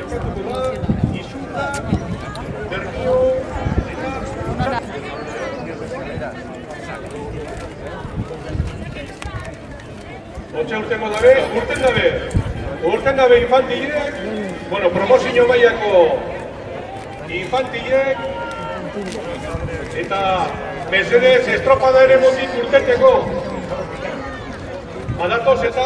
jokatuko da, Izurtza, Bermio, Otxe urtengo dabe, urten dabe infantilek, bueno, promozio mailako infantilek, eta mesedez estropada ere motik urteteko. Badatoz eta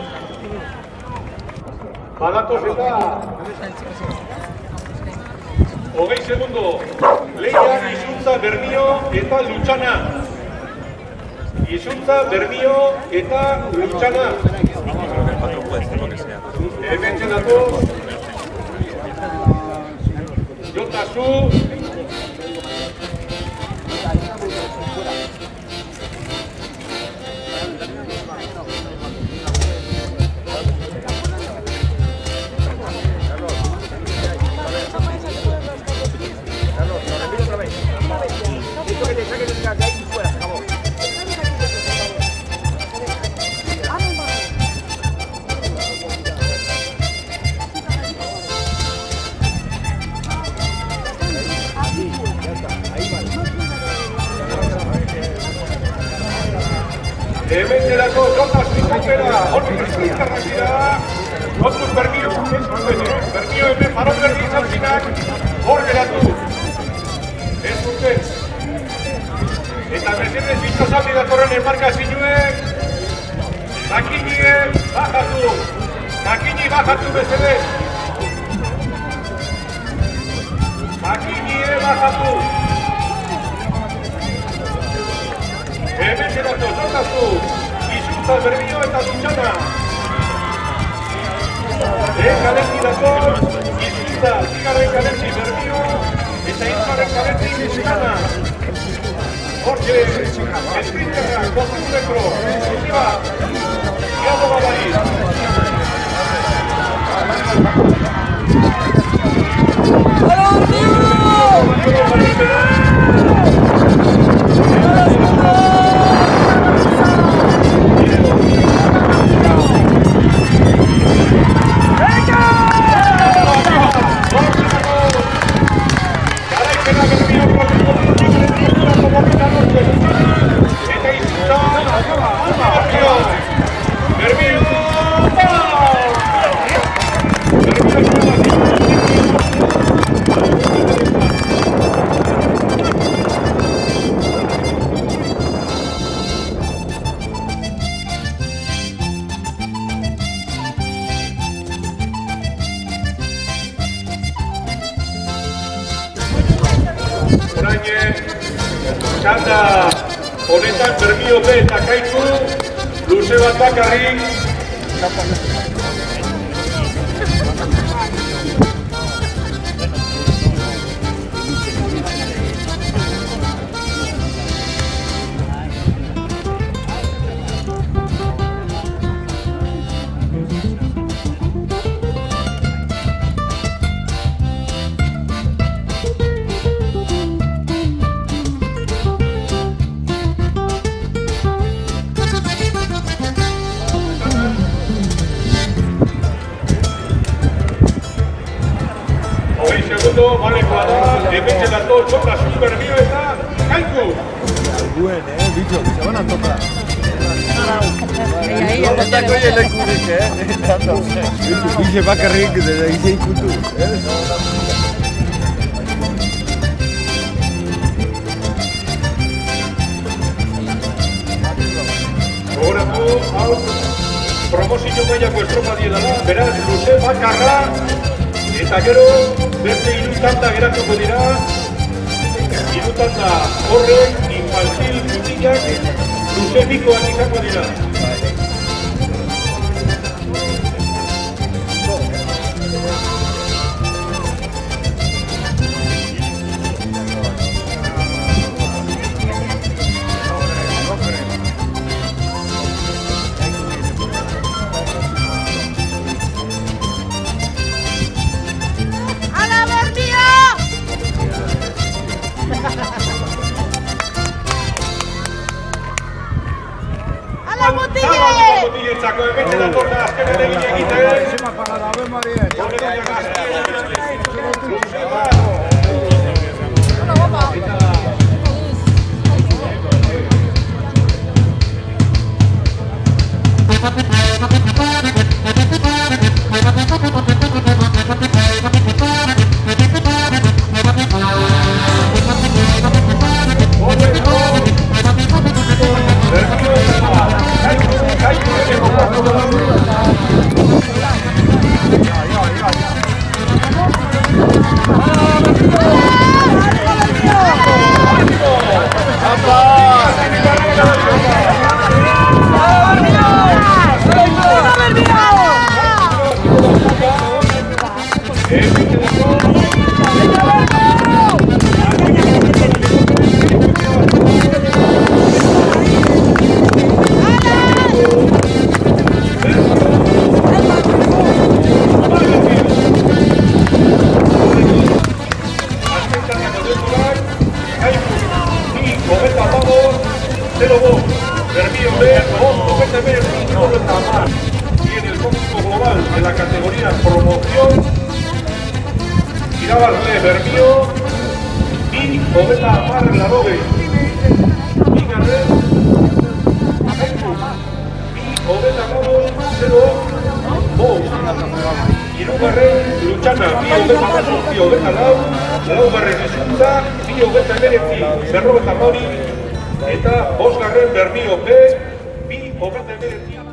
20 segundo, Leia, Izurtza, Bermio eta Lutxana. Izurtza, Bermio eta Lutxana. Hemen txenatu. Jotazu. Hemen zelako Jotas Bizkaipera, hortik izkarrak dira, Jotus Bermio, Bermio hemen Baron Berdi izaltzinak, hor geratu. Ez urten. Eta mesedez bitxosaldi datorren enmarkazinuek, Makini bajatu. Makini bajatu mesedez. Makini bajatu. Hemen zelako Jotazu, Izurtza, Bermio eta Lutxana. Kalenti dator, Izurtza, zigarren kalenti Bermio, eta Izurren kalenti Lutxana. Hortxe, esprinterra, 2 metro, ziba, Iago Babari. Txanda honetan Bermio B eta Kaiku luze bat bakarrik. Balekoa da, hemen dator Jotazu, Bermio eta Kaiku. Buen, bicho, se van a tocar. Ondako jelekurik, Bicho bakarrik izan ikutu. Gogoratu, hau promozio mailako estropa diedala, beraz, luze bakarra, eta gero, beste 3 tanda geratuko dira, 3 tanda horrek, infantil, mutilak, luze bikoak izango dira. Mutillentzako hemen dator da azken elegin egiten. Y en el cómputo global de la categoría promoción, Irabazle Bermío y Obeta Amar Larobe. Y Garret, y Obeta Amor, 0-2. Irugarren, Luchana, bi Obeta Amor, bi Obeta Lau, Laugarren Eskuta, bi Obeta Emeretzi, Berrobeta Mauri, eta Bosgarren Bermío B, bi Obeta Emeretzi.